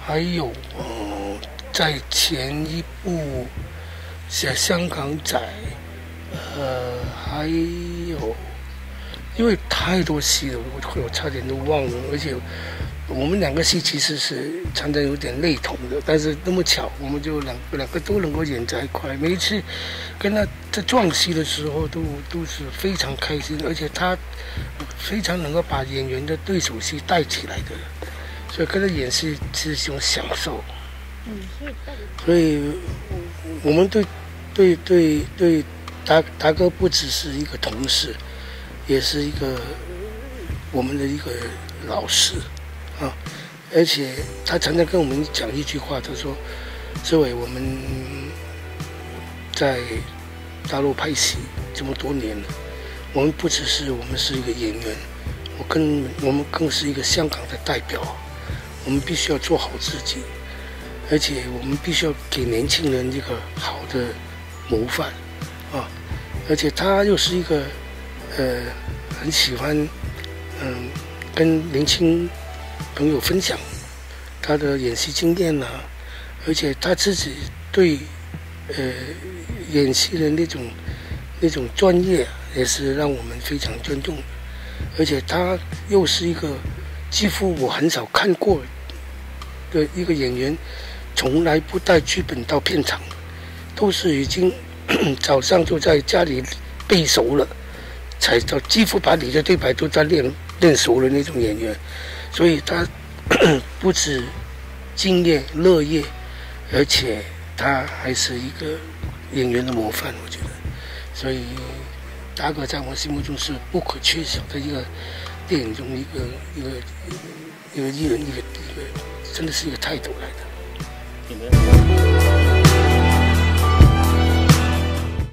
还有在前一部写香港仔，还有因为太多戏了，我差点都忘了，而且我们两个戏其实是常常有点类同的，但是那么巧，我们就两个都能够演在一块。每一次跟他在撞戏的时候，都是非常开心，而且他非常能够把演员的对手戏带起来的，所以跟他演戏是一种享受。所以我们对达哥不只是一个同事，也是一个我们的一个老师啊，而且他常常跟我们讲一句话，他说：“志伟，我们在大陆拍戏这么多年了，我们不只是我们是一个演员，我们更是一个香港的代表，我们必须要做好自己。”而且我们必须要给年轻人一个好的模范啊！而且他又是一个很喜欢跟年轻朋友分享他的演戏经验啊，而且他自己对演戏的那种专业也是让我们非常尊重的。而且他又是一个几乎我很少看过的一个演员。从来不带剧本到片场，都是已经早上就在家里背熟了，才到几乎把你的对白都在练熟了那种演员。所以他不止敬业乐业，而且他还是一个演员的模范，我觉得。所以达哥在我心目中是不可缺少的一个电影中一个艺人，真的是一个泰斗来的。